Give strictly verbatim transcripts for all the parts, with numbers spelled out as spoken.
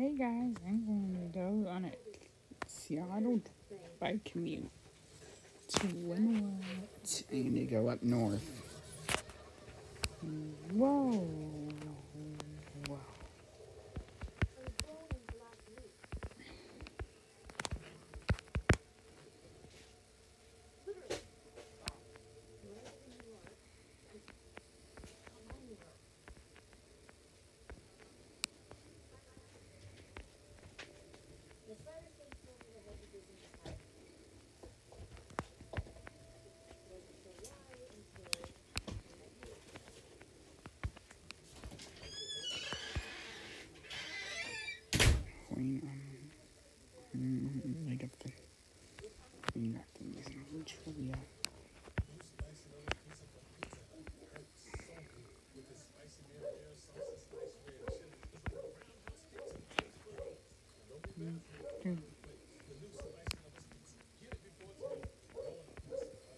Hey guys, I'm going to go on a Seattle bike commute to Winooat. I need to go up north. Whoa. Whoa. Queen, um, like up the Queen things and trivia.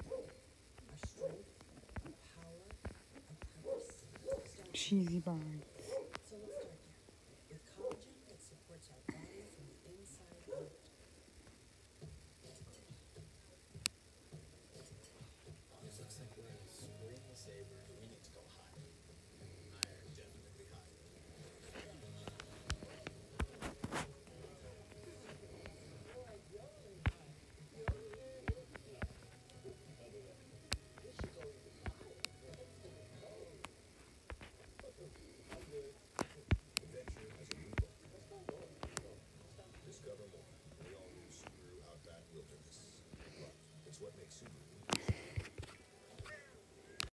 Cheesy bar.